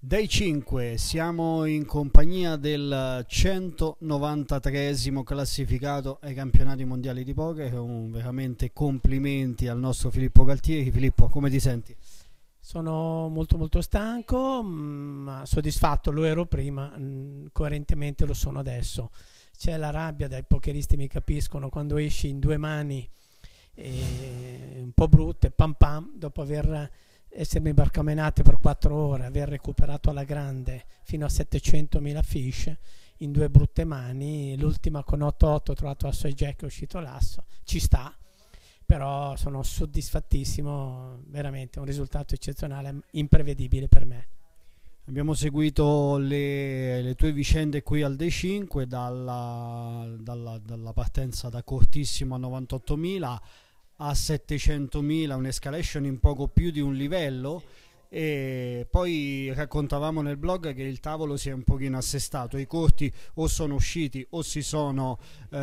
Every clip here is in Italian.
Dai 5 siamo in compagnia del 193esimo classificato ai campionati mondiali di poker. Veramente complimenti al nostro Filippo Galtieri. Filippo, come ti senti? Sono molto stanco, ma soddisfatto. Lo ero prima, coerentemente lo sono adesso. C'è la rabbia, dai pokeristi mi capiscono, quando esci in due mani un po' brutte, pam pam, dopo essermi barcamenate per 4 ore, aver recuperato alla grande fino a 700.000 fish in due brutte mani. L'ultima con 8-8 ho trovato asso e jack, è uscito l'asso, ci sta, però sono soddisfattissimo, veramente un risultato eccezionale, imprevedibile per me. Abbiamo seguito le tue vicende qui al Day 5 dalla partenza da cortissimo a 98.000 a 700.000, un'escalation in poco più di un livello, e poi raccontavamo nel blog che il tavolo si è un pochino assestato, i corti o sono usciti o si sono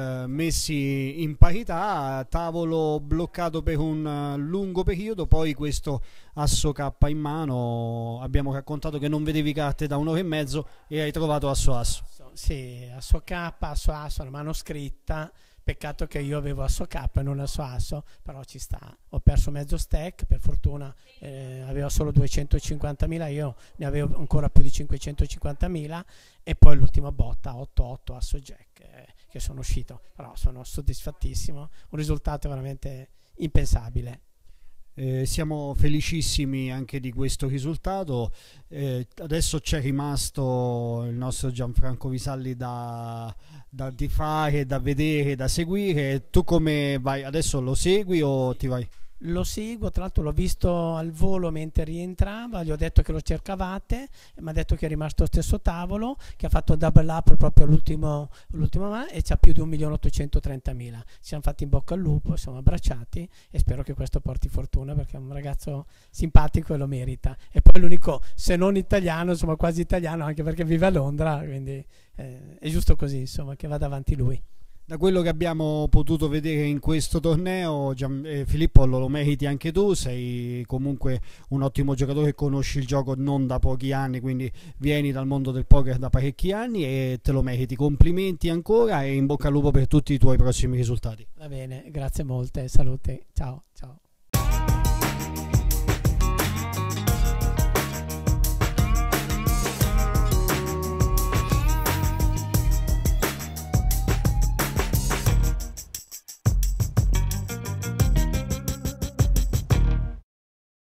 messi in parità, tavolo bloccato per un lungo periodo, poi questo asso K in mano, abbiamo raccontato che non vedevi carte da un'ora e mezzo e hai trovato asso asso. Sì, asso K, asso asso, la mano scritta. Peccato che io avevo asso K e non asso asso, però ci sta. Ho perso mezzo stack, per fortuna avevo solo 250.000, io ne avevo ancora più di 550.000, e poi l'ultima botta 8-8 asso jack, che sono uscito, però sono soddisfattissimo, un risultato veramente impensabile. Siamo felicissimi anche di questo risultato. Adesso c'è rimasto il nostro Gianfranco Visalli da fare, da vedere, da seguire. Tu come vai? Adesso lo segui o ti vai? Lo seguo, tra l'altro l'ho visto al volo mentre rientrava, gli ho detto che lo cercavate, mi ha detto che è rimasto lo stesso tavolo, che ha fatto double up proprio all'ultimo e c'ha più di 1.830.000. Ci siamo fatti in bocca al lupo, siamo abbracciati e spero che questo porti fortuna, perché è un ragazzo simpatico e lo merita. E poi l'unico, se non italiano, insomma quasi italiano, anche perché vive a Londra, quindi è giusto così, insomma, che vada avanti lui. Da quello che abbiamo potuto vedere in questo torneo, Filippo, lo meriti anche tu, sei comunque un ottimo giocatore, conosci il gioco non da pochi anni, quindi vieni dal mondo del poker da parecchi anni e te lo meriti. Complimenti ancora e in bocca al lupo per tutti i tuoi prossimi risultati. Va bene, grazie molte, salute, ciao ciao.